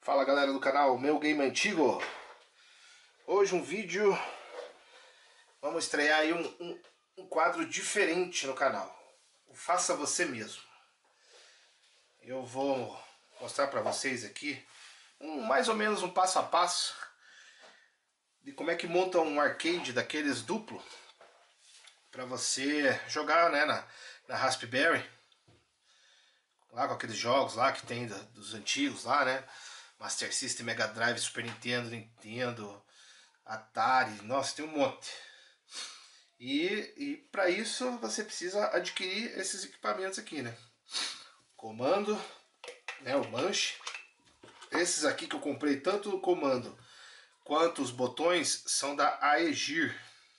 Fala galera do canal Meu Game Antigo. Hoje um vídeo, vamos estrear aí um quadro diferente no canal, o Faça Você Mesmo. Eu vou mostrar para vocês aqui mais ou menos um passo a passo de como é que monta um arcade daqueles duplo para você jogar, né, na Raspberry, lá com aqueles jogos lá que tem dos antigos lá, né? Master System, Mega Drive, Super Nintendo, Nintendo, Atari, nossa, tem um monte. E para isso você precisa adquirir esses equipamentos aqui, né? Comando, né, o manche. Esses aqui que eu comprei, tanto o comando quanto os botões, são da Aegir.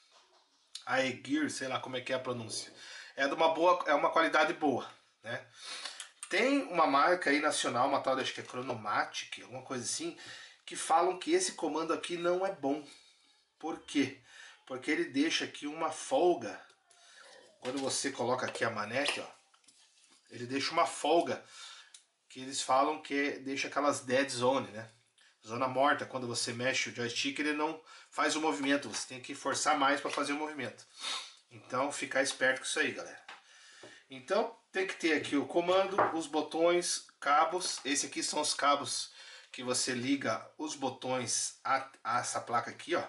Aegir, sei lá como é que é a pronúncia. É de uma qualidade boa, né? Tem uma marca aí nacional, uma tal, acho que é Chronomatic, alguma coisa assim, que falam que esse comando aqui não é bom. Por quê? Porque ele deixa aqui uma folga. Quando você coloca aqui a manete, ó, ele deixa uma folga que eles falam que deixa aquelas dead zone, né? Zona morta. Quando você mexe o joystick, ele não faz o movimento, você tem que forçar mais para fazer o movimento. Então, ficar esperto com isso aí, galera. Então tem que ter aqui o comando, os botões, cabos. Esse aqui são os cabos que você liga os botões a essa placa aqui, ó.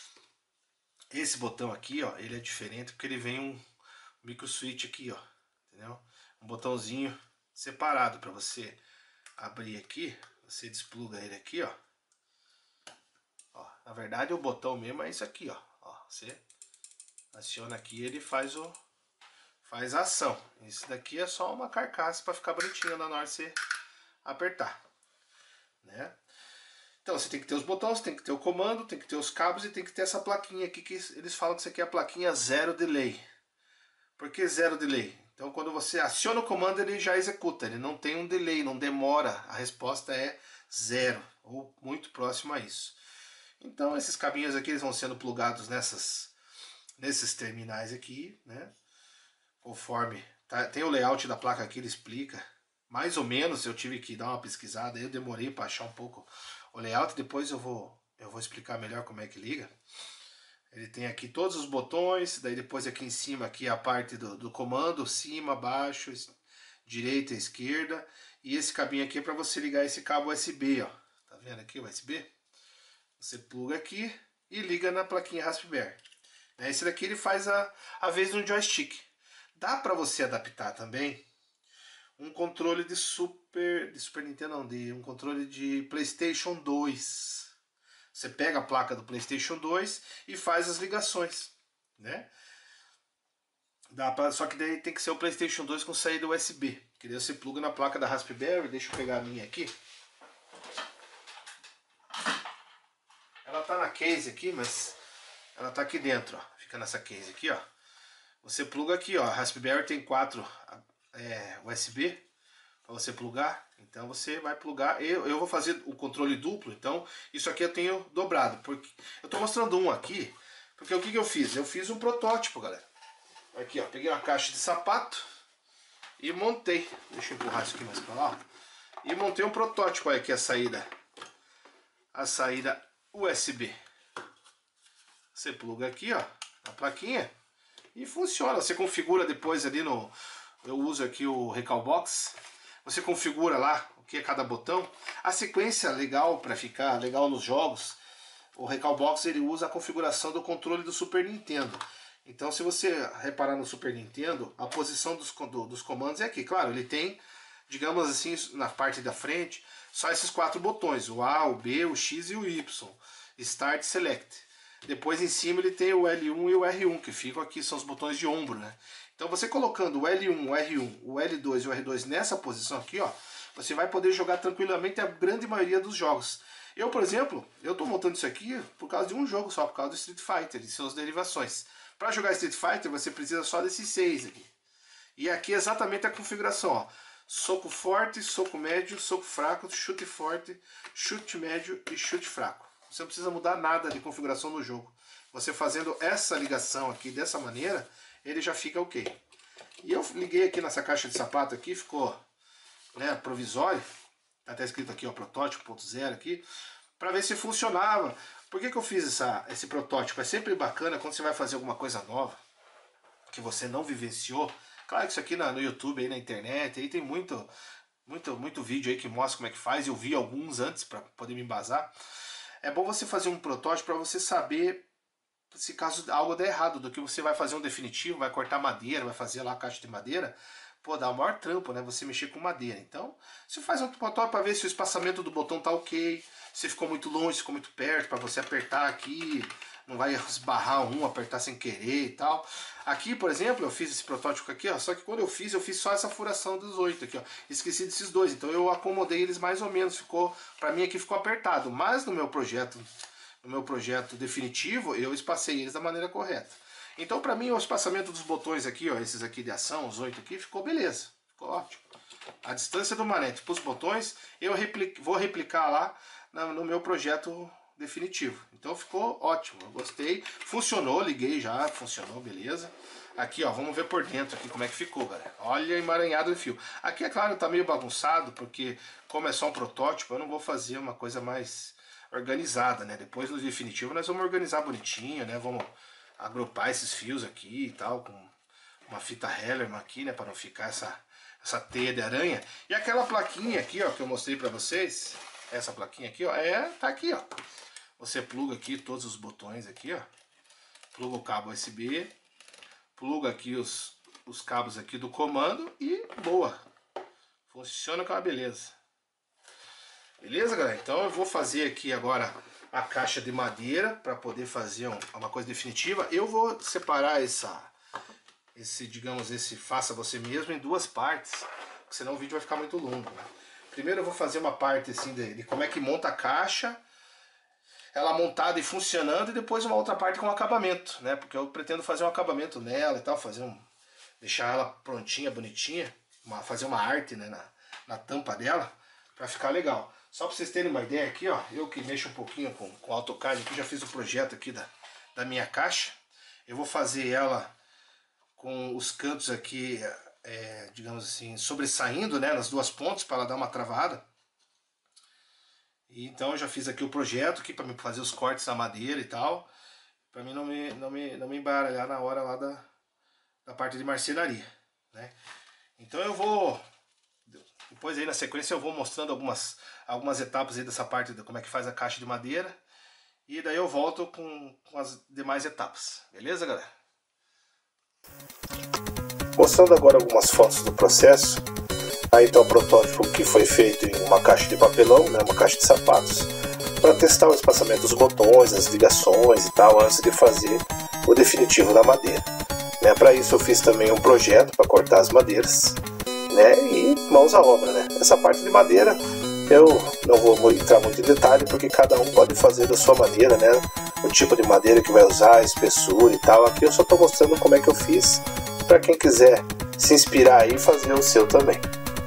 Esse botão aqui, ó, ele é diferente porque ele vem um micro switch aqui, ó, entendeu? Um botãozinho separado para você abrir aqui. Você despluga ele aqui, ó. Ó, na verdade o botão mesmo é isso aqui, ó. Ó, você aciona aqui, ele faz a ação. Isso daqui é só uma carcaça para ficar bonitinho na hora de você apertar, né? Então você tem que ter os botões, tem que ter o comando, tem que ter os cabos e tem que ter essa plaquinha aqui que eles falam que isso aqui é a plaquinha zero delay. Por que zero delay? Então quando você aciona o comando ele já executa, ele não tem um delay, não demora, a resposta é zero ou muito próximo a isso. Então esses cabinhos aqui eles vão sendo plugados nesses terminais aqui, né? Conforme tem o layout da placa aqui, ele explica mais ou menos. Eu tive que dar uma pesquisada, eu demorei para achar um pouco o layout, depois eu vou explicar melhor como é que liga. Ele tem aqui todos os botões, daí depois aqui em cima aqui a parte do comando, cima, baixo, direita, esquerda, e esse cabinho aqui é para você ligar esse cabo USB, ó. Tá vendo aqui o USB? Você pluga aqui e liga na plaquinha Raspberry. Esse daqui ele faz a vez de um joystick. Dá para você adaptar também um controle de Super Nintendo, não, um controle de PlayStation 2. Você pega a placa do PlayStation 2 e faz as ligações, né? Só que daí tem que ser o PlayStation 2 com saída USB. Que daí você pluga na placa da Raspberry. Deixa eu pegar a minha aqui. Ela tá na case aqui, mas ela tá aqui dentro, ó. Fica nessa case aqui, ó. Você pluga aqui, ó. A Raspberry tem 4 USB para você plugar. Então você vai plugar. Eu vou fazer o controle duplo. Então isso aqui eu tenho dobrado. Porque eu tô mostrando um aqui. Porque o que eu fiz? Eu fiz um protótipo, galera. Aqui, ó. Peguei uma caixa de sapato e montei. Deixa eu empurrar isso aqui mais para lá, ó. E montei um protótipo. Olha aqui a saída. A saída USB. Você pluga aqui, ó, na plaquinha. E funciona, você configura depois ali no... Eu uso aqui o Recalbox. Você configura lá o que é cada botão. A sequência legal para ficar legal nos jogos. O Recalbox ele usa a configuração do controle do Super Nintendo. Então se você reparar no Super Nintendo, a posição dos comandos é aqui. Claro, ele tem, digamos assim, na parte da frente, só esses 4 botões. O A, o B, o X e o Y. Start, Select. Depois em cima ele tem o L1 e o R1, que ficam aqui, são os botões de ombro, né? Então você colocando o L1, o R1, o L2 e o R2 nessa posição aqui, ó, você vai poder jogar tranquilamente a grande maioria dos jogos. Eu, por exemplo, eu estou montando isso aqui por causa de um jogo só, por causa do Street Fighter e suas derivações. Para jogar Street Fighter você precisa só desses 6 aqui. E aqui é exatamente a configuração, ó. Soco forte, soco médio, soco fraco, chute forte, chute médio e chute fraco. Você não precisa mudar nada de configuração no jogo. Você fazendo essa ligação aqui dessa maneira, ele já fica ok. E eu liguei aqui nessa caixa de sapato aqui, ficou, né, provisório. tá até escrito aqui, ó, protótipo 0 aqui, para ver se funcionava. Por que eu fiz esse protótipo? É sempre bacana quando você vai fazer alguma coisa nova, que você não vivenciou. Claro que isso aqui no YouTube, aí na internet, aí tem muito vídeo aí que mostra como é que faz. Eu vi alguns antes para poder me embasar. É bom você fazer um protótipo para você saber se caso algo der errado, do que você vai fazer um definitivo, vai cortar madeira, vai fazer lá a caixa de madeira. Pô, dá o maior trampo, né? Você mexer com madeira. Então, você faz um protótipo para ver se o espaçamento do botão tá ok, se ficou muito longe, se ficou muito perto, para você apertar aqui, não vai esbarrar apertar sem querer e tal. Aqui, por exemplo, eu fiz esse protótipo aqui, ó, só que quando eu fiz só essa furação dos 8 aqui, ó. Esqueci desses dois, então eu acomodei eles mais ou menos, para mim aqui ficou apertado, mas no meu projeto definitivo, eu espacei eles da maneira correta. Então, para mim, o espaçamento dos botões aqui, ó, esses aqui de ação, os 8 aqui, ficou beleza, ficou ótimo. A distância do manete para os botões, eu vou replicar lá no meu projeto definitivo. Então ficou ótimo, eu gostei, funcionou, liguei já, funcionou, beleza. Aqui, ó, vamos ver por dentro aqui como é que ficou, galera. Olha, emaranhado de fio. Aqui, é claro, tá meio bagunçado, porque como é só um protótipo, eu não vou fazer uma coisa mais organizada, né? Depois no definitivo nós vamos organizar bonitinho, né? Vamos agrupar esses fios aqui e tal, com uma fita Hellerman aqui, né? Para não ficar essa teia de aranha. E aquela plaquinha aqui, ó, que eu mostrei pra vocês, essa plaquinha aqui, ó, tá aqui, ó. Você pluga aqui todos os botões aqui, ó. Pluga o cabo USB, pluga aqui os cabos aqui do comando e boa. Funciona com uma beleza. Beleza, galera? Então eu vou fazer aqui agora a caixa de madeira para poder fazer uma coisa definitiva. Eu vou separar esse faça você mesmo em duas partes, senão o vídeo vai ficar muito longo, né? Primeiro eu vou fazer uma parte assim de como é que monta a caixa, ela montada e funcionando, e depois uma outra parte com acabamento, né? Porque eu pretendo fazer um acabamento nela e tal, deixar ela prontinha, bonitinha, fazer uma arte, né, na tampa dela, para ficar legal. Só para vocês terem uma ideia aqui, ó, eu que mexo um pouquinho com AutoCAD aqui, já fiz o projeto aqui da minha caixa. Eu vou fazer ela com os cantos aqui, digamos assim, sobressaindo, né, nas duas pontas, para ela dar uma travada. E então eu já fiz aqui o projeto aqui para me fazer os cortes na madeira e tal, para mim não me embaralhar na hora lá da parte de marcenaria, né? Então eu vou depois aí na sequência eu vou mostrando algumas etapas aí dessa parte de como é que faz a caixa de madeira, e daí eu volto com as demais etapas, beleza, galera? Mostrando agora algumas fotos do processo. Aí está o protótipo que foi feito em uma caixa de papelão, né, uma caixa de sapatos, para testar o espaçamento dos botões, as ligações e tal, antes de fazer o definitivo na madeira. Né, para isso eu fiz também um projeto para cortar as madeiras, né, e mãos à obra, né. Essa parte de madeira eu não vou entrar muito em detalhe, porque cada um pode fazer da sua maneira, né, o tipo de madeira que vai usar, a espessura e tal. Aqui eu só estou mostrando como é que eu fiz, para quem quiser se inspirar aí e fazer o seu também.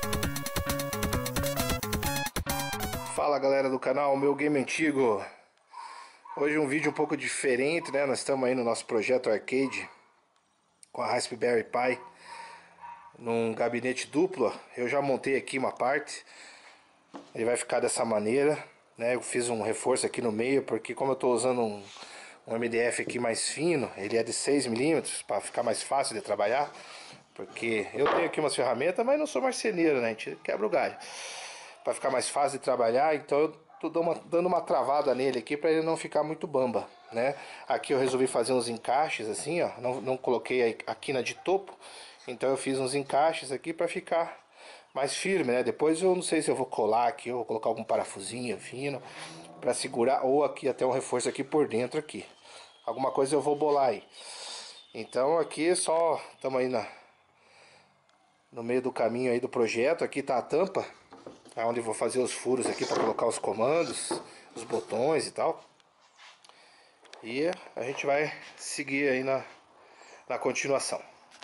Fala, galera do canal Meu Game Antigo. Hoje um vídeo um pouco diferente, né? Nós estamos aí no nosso projeto arcade com a Raspberry Pi num gabinete duplo. Eu já montei aqui uma parte. Ele vai ficar dessa maneira, né? Eu fiz um reforço aqui no meio, porque como eu estou usando um MDF aqui mais fino, ele é de 6 mm, para ficar mais fácil de trabalhar. Porque eu tenho aqui umas ferramentas, mas não sou marceneiro, né? A gente quebra o galho. Para ficar mais fácil de trabalhar, então eu tô dando uma travada nele aqui para ele não ficar muito bamba, né? Aqui eu resolvi fazer uns encaixes assim, ó, não coloquei a quina de topo, então eu fiz uns encaixes aqui para ficar mais firme, né? Depois eu não sei se eu vou colar aqui, eu vou colocar algum parafusinho fino para segurar, ou aqui até um reforço aqui por dentro aqui. Alguma coisa eu vou bolar aí. Então aqui só estamos aí no meio do caminho aí do projeto. Aqui tá a tampa, onde eu vou fazer os furos aqui para colocar os comandos, os botões e tal. E a gente vai seguir aí na continuação.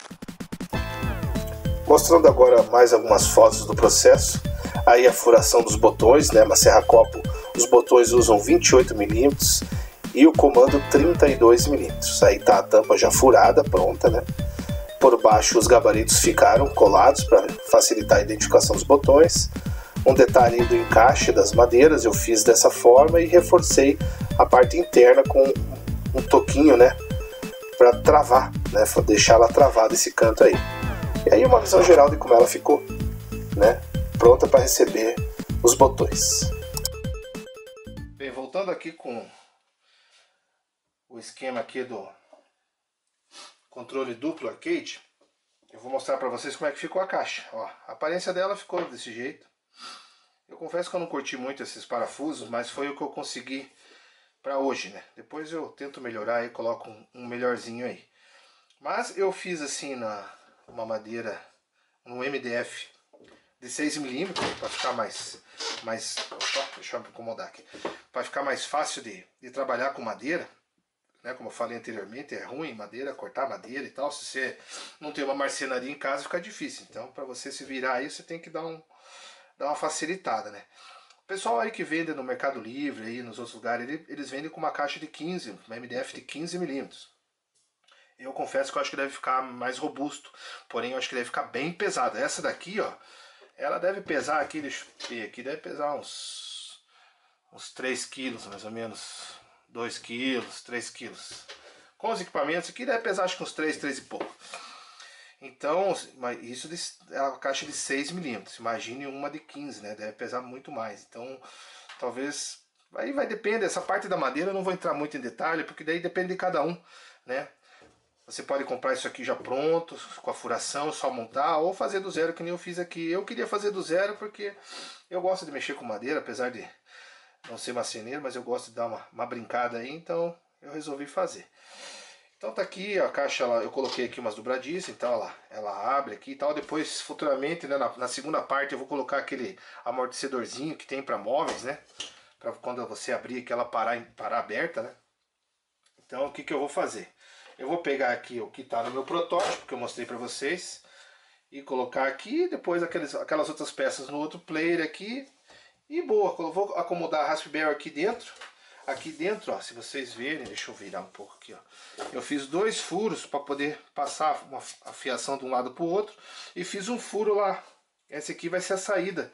Mostrando agora mais algumas fotos do processo. Aí a furação dos botões, né? Uma serra-copo, os botões usam 28 mm e o comando 32 mm. Aí tá a tampa já furada, pronta, né? Por baixo os gabaritos ficaram colados para facilitar a identificação dos botões. um detalhe do encaixe das madeiras, eu fiz dessa forma e reforcei a parte interna com um toquinho, né, para travar, né, deixar ela travada esse canto aí. E aí uma visão geral de como ela ficou, né, pronta para receber os botões. Bem, voltando aqui com o esquema aqui do controle duplo arcade, eu vou mostrar para vocês como é que ficou a caixa. Ó, a aparência dela ficou desse jeito. Eu confesso que eu não curti muito esses parafusos, mas foi o que eu consegui para hoje, né? Depois eu tento melhorar e coloco um melhorzinho aí. Mas eu fiz assim uma madeira, um MDF de 6mm, para ficar mais opa, deixa eu me incomodar aqui, para ficar mais fácil de trabalhar com madeira, né? Como eu falei anteriormente, é ruim madeira, cortar madeira e tal. Se você não tem uma marcenaria em casa, fica difícil. Então, para você se virar aí, você tem que dar uma facilitada, né? O pessoal aí que vende no Mercado Livre, aí nos outros lugares, eles vendem com uma caixa de 15, uma MDF de 15mm. Eu confesso que eu acho que deve ficar mais robusto, porém eu acho que deve ficar bem pesado. Essa daqui, ó, ela deve pesar aqui, deixa eu ver aqui, deve pesar uns 3 quilos mais ou menos, 2 quilos, 3 quilos. Com os equipamentos aqui deve pesar acho que uns 3 e pouco. Então, isso é uma caixa de 6mm, imagine uma de 15, né? Deve pesar muito mais. Então, talvez, aí vai depender, essa parte da madeira eu não vou entrar muito em detalhe, porque daí depende de cada um, né? Você pode comprar isso aqui já pronto, com a furação, só montar, ou fazer do zero, que nem eu fiz aqui. Eu queria fazer do zero porque eu gosto de mexer com madeira, apesar de não ser marceneiro, mas eu gosto de dar uma brincada aí, então eu resolvi fazer. Então tá aqui a caixa, eu coloquei aqui umas dobradiças, então ela abre aqui e tal. Depois, futuramente, né, na segunda parte, eu vou colocar aquele amortecedorzinho que tem para móveis, né? Para quando você abrir que ela parar aberta, né? Então o que eu vou fazer? Eu vou pegar aqui o que está no meu protótipo, que eu mostrei para vocês, e colocar aqui, depois aquelas outras peças no outro player aqui. E boa, eu vou acomodar a Raspberry aqui dentro. Aqui dentro, ó, se vocês verem, deixa eu virar um pouco aqui, ó. Eu fiz 2 furos para poder passar uma fiação de um lado para o outro. E fiz um furo lá. Esse aqui vai ser a saída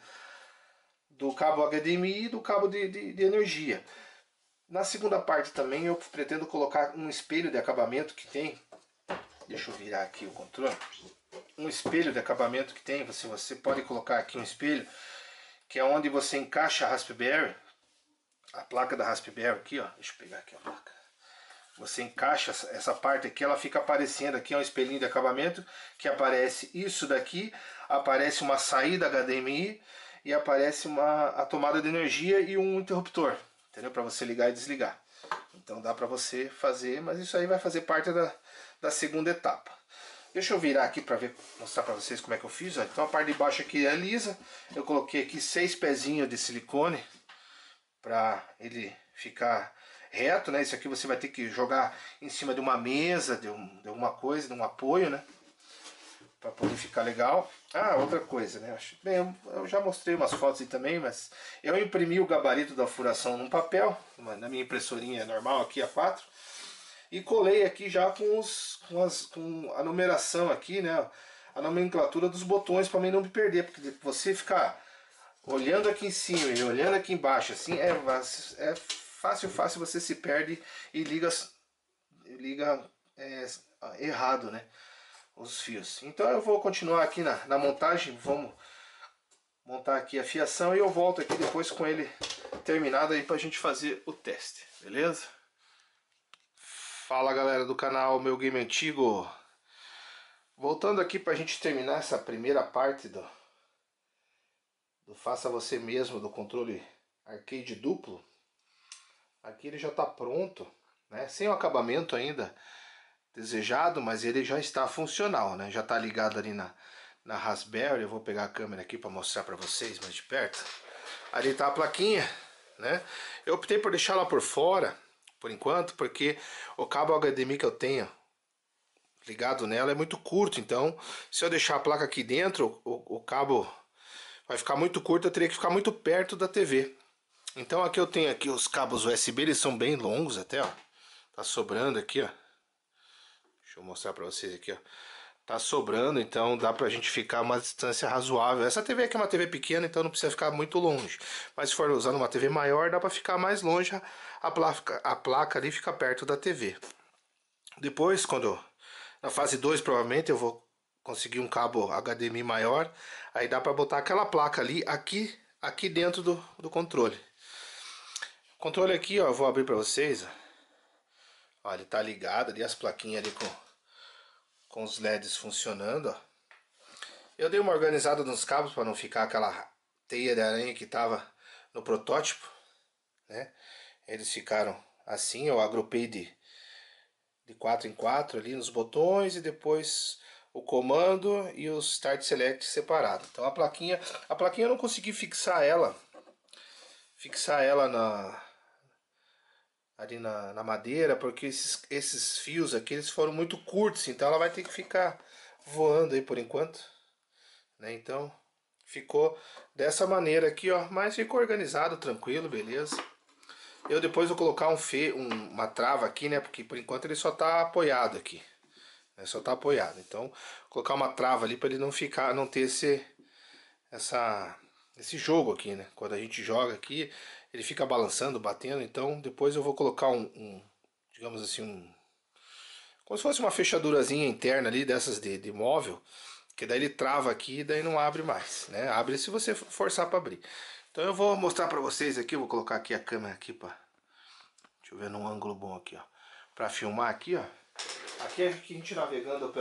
do cabo HDMI e do cabo de energia. Na segunda parte também eu pretendo colocar um espelho de acabamento que tem. Deixa eu virar aqui o controle. Um espelho de acabamento que tem. Você pode colocar aqui um espelho, que é onde você encaixa a Raspberry. A placa da Raspberry aqui, ó. Deixa eu pegar aqui a placa. Você encaixa essa parte aqui, ela fica aparecendo aqui, é um espelhinho de acabamento, que aparece isso daqui, aparece uma saída HDMI e aparece a tomada de energia e um interruptor, entendeu? Para você ligar e desligar. Então dá para você fazer, mas isso aí vai fazer parte da segunda etapa. Deixa eu virar aqui para mostrar para vocês como é que eu fiz. Ó. Então a parte de baixo aqui é lisa, eu coloquei aqui 6 pezinhos de silicone, para ele ficar reto, né? Isso aqui você vai ter que jogar em cima de uma mesa, de alguma coisa, de um apoio, né? Para poder ficar legal. Ah, outra coisa, né? Bem, eu já mostrei umas fotos aí também, mas eu imprimi o gabarito da furação num papel, na minha impressorinha normal aqui A4, e colei aqui já com a numeração aqui, né? A nomenclatura dos botões para mim não me perder, porque você ficar olhando aqui em cima e olhando aqui embaixo, assim, é fácil você se perde e liga errado, né, os fios. Então eu vou continuar aqui na montagem, vamos montar aqui a fiação e eu volto aqui depois com ele terminado aí pra gente fazer o teste, beleza? Fala galera do canal Meu Game Antigo, voltando aqui pra gente terminar essa primeira parte do faça você mesmo do controle arcade duplo. Aqui ele já está pronto, né? Sem o acabamento ainda desejado, mas ele já está funcional, né? Já está ligado ali na Raspberry. Eu vou pegar a câmera aqui para mostrar para vocês mais de perto. Ali está a plaquinha, né? Eu optei por deixar ela por fora, por enquanto, porque o cabo HDMI que eu tenho ligado nela é muito curto, então se eu deixar a placa aqui dentro, o cabo vai ficar muito curto, eu teria que ficar muito perto da TV. Então aqui eu tenho aqui os cabos USB, eles são bem longos até, ó. Tá sobrando aqui, ó. Deixa eu mostrar pra vocês aqui, ó. tá sobrando, então dá pra gente ficar uma distância razoável. Essa TV aqui é uma TV pequena, então não precisa ficar muito longe. Mas se for usando uma TV maior, dá pra ficar mais longe, a placa ali fica perto da TV. Depois, na fase 2 provavelmente eu vou conseguir um cabo HDMI maior, aí dá pra botar aquela placa ali, aqui dentro do controle. O controle aqui, ó, eu vou abrir pra vocês, ó, ele tá ligado ali, as plaquinhas ali com os LEDs funcionando, ó. Eu dei uma organizada nos cabos para não ficar aquela teia de aranha que tava no protótipo, né? Eles ficaram assim, eu agrupei de 4 em 4 ali nos botões e depois o comando e o Start Select separado. Então a plaquinha eu não consegui fixar ela ali na madeira, porque esses fios aqui eles foram muito curtos, então ela vai ter que ficar voando aí por enquanto, né? Então ficou dessa maneira aqui, ó, mas ficou organizado, tranquilo, beleza. Eu depois vou colocar uma trava aqui, né, porque por enquanto ele só tá apoiado aqui, né, só tá apoiado. Então colocar uma trava ali para ele não ter esse jogo aqui, né? Quando a gente joga aqui, ele fica balançando, batendo. Então depois eu vou colocar digamos assim, como se fosse uma fechadurazinha interna ali dessas de móvel, que daí ele trava aqui e daí não abre mais, né? Abre se você forçar para abrir. Então eu vou mostrar para vocês aqui, eu vou colocar aqui a câmera aqui para, deixa eu ver num ângulo bom aqui, ó, para filmar aqui, ó. Aqui é que a gente navegando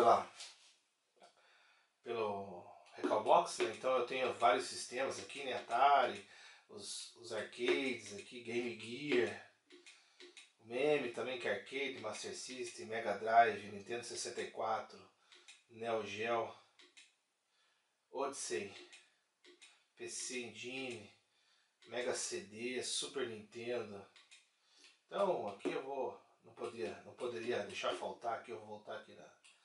pelo Recalbox, né? Então eu tenho vários sistemas aqui, né? Atari, os arcades aqui, Game Gear, o Meme também, que é arcade, Master System, Mega Drive, Nintendo 64, Neo Geo, Odyssey, PC Engine, Mega CD, Super Nintendo. Então aqui eu vou, não poderia deixar faltar aqui, eu vou voltar aqui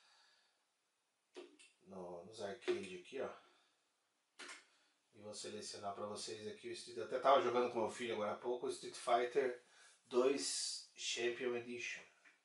nos arcades aqui, ó. E vou selecionar para vocês aqui o Street. Eu até estava jogando com meu filho agora há pouco o Street Fighter 2 Champion Edition.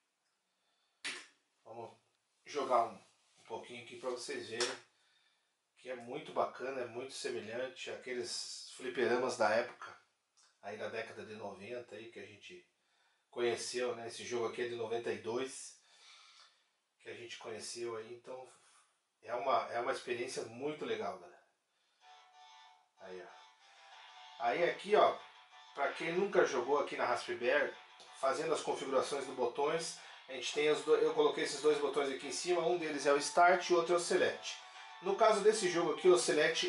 Vamos jogar um pouquinho aqui para vocês verem que é muito bacana, é muito semelhante àqueles fliperamas da época, aí da década de 90 aí que a gente conheceu, né? Esse jogo aqui é de 92 que a gente conheceu aí, então é uma experiência muito legal, galera. Aí, ó. Aí aqui, ó, para quem nunca jogou aqui na Raspberry, fazendo as configurações dos botões, a gente tem eu coloquei esses dois botões aqui em cima, um deles é o Start e o outro é o Select. No caso desse jogo aqui, o Select,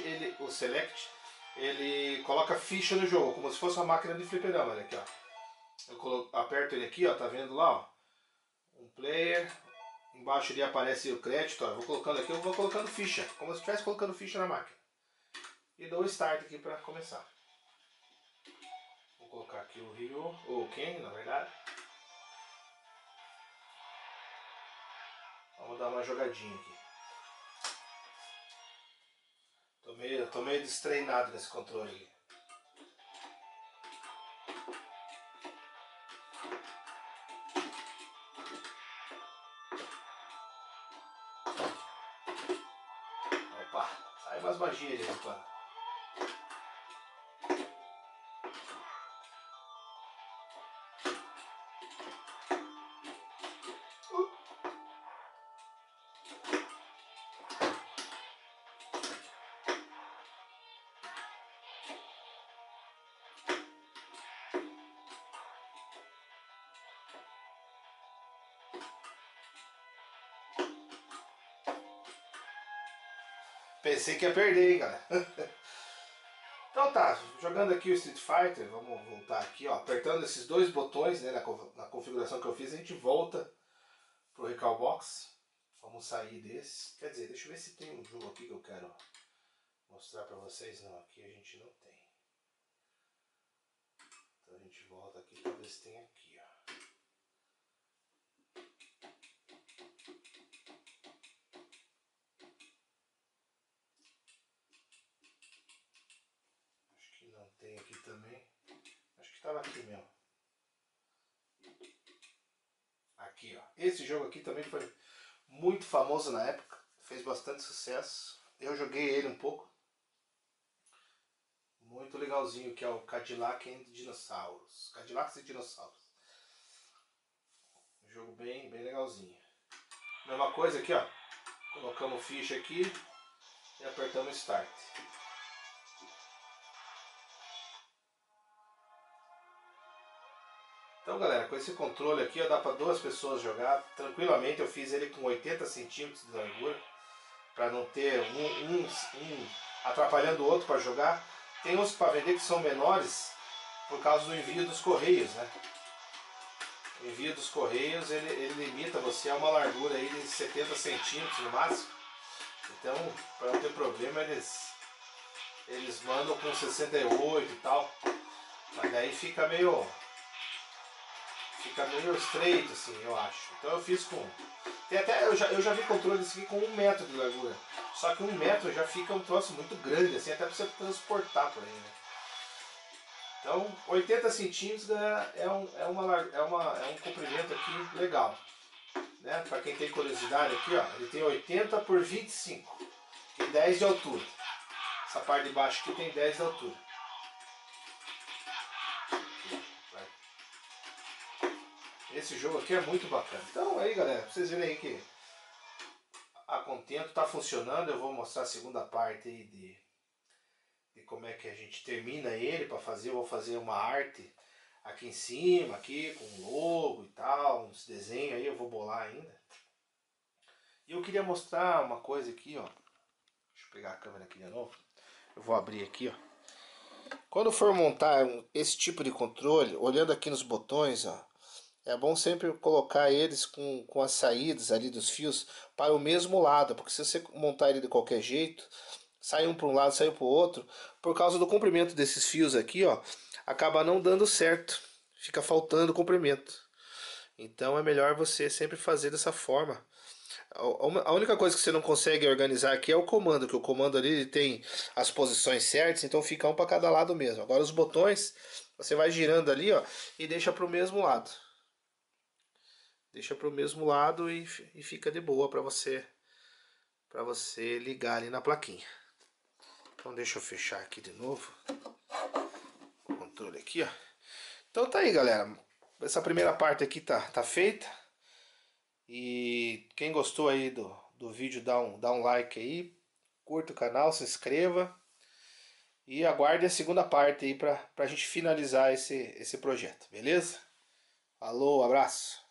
ele coloca ficha no jogo, como se fosse uma máquina de fliperama, olha aqui, ó. Eu aperto ele aqui, ó, tá vendo lá, ó, um player, embaixo ali aparece o crédito, ó, eu vou colocando aqui, eu vou colocando ficha, como se estivesse colocando ficha na máquina. E dou o Start aqui para começar. Vou colocar aqui o Ryu, ou o Ken, na verdade. Vamos dar uma jogadinha aqui. Tô meio destreinado nesse controle aqui. Opa, sai umas magias ali, opa. Pensei que ia perder, hein, galera. Então tá, jogando aqui o Street Fighter, vamos voltar aqui, ó, apertando esses dois botões, né, na configuração que eu fiz, a gente volta pro Recalbox. Vamos sair desse. Quer dizer, deixa eu ver se tem um jogo aqui que eu quero mostrar pra vocês. Não, aqui a gente não tem. Então a gente volta aqui pra ver se tem aqui, ó. Acho que não tem aqui também. Acho que estava aqui mesmo. Aqui, ó. Esse jogo aqui também foi muito famoso na época. fez bastante sucesso. Eu joguei ele um pouco. Muito legalzinho, que é o Cadillac and Dinossauros. Cadillacs e Dinossauros. Um jogo bem legalzinho. Mesma coisa aqui, ó. Colocamos ficha aqui e apertamos Start. Então, galera, com esse controle aqui, ó, dá para 2 pessoas jogar tranquilamente. Eu fiz ele com 80 centímetros de largura, para não ter um atrapalhando o outro para jogar. Tem uns para vender que são menores por causa do envio dos correios, né? O envio dos correios ele limita você a uma largura aí de 70 centímetros no máximo. Então, para não ter problema, eles mandam com 68 e tal. Mas daí fica meio estreito, assim, eu acho. Então eu fiz com... Tem até, eu já vi controles aqui com 1 metro de largura. Só que 1 metro já fica um troço muito grande, assim, até para você transportar por aí, né? Então, 80 centímetros é um comprimento aqui legal. Né? Para quem tem curiosidade aqui, ó, ele tem 80 por 25 e 10 de altura. Essa parte de baixo aqui tem 10 de altura. Esse jogo aqui é muito bacana. Então aí, galera, pra vocês verem aí que a Contento tá funcionando. Eu vou mostrar a segunda parte aí de como é que a gente termina ele para fazer. Eu vou fazer uma arte aqui em cima, aqui com um logo e tal, uns desenhos aí, eu vou bolar ainda. E eu queria mostrar uma coisa aqui, ó. Deixa eu pegar a câmera aqui de novo. Eu vou abrir aqui, ó. Quando for montar esse tipo de controle, olhando aqui nos botões, ó, é bom sempre colocar eles com as saídas ali dos fios para o mesmo lado, porque se você montar ele de qualquer jeito, sai um para um lado, sai para o outro, por causa do comprimento desses fios aqui, ó, acaba não dando certo, fica faltando comprimento. Então é melhor você sempre fazer dessa forma. A única coisa que você não consegue organizar aqui é o comando, que o comando ali ele tem as posições certas, então fica um para cada lado mesmo. Agora os botões, você vai girando ali, ó, e deixa para o mesmo lado. Deixa para o mesmo lado e fica de boa para você ligar ali na plaquinha. Então deixa eu fechar aqui de novo o controle aqui, ó. Então tá aí, galera. Essa primeira parte aqui tá feita. E quem gostou aí do vídeo, dá um like aí, curta o canal, se inscreva e aguarde a segunda parte aí pra gente finalizar esse projeto, beleza? Falou, abraço!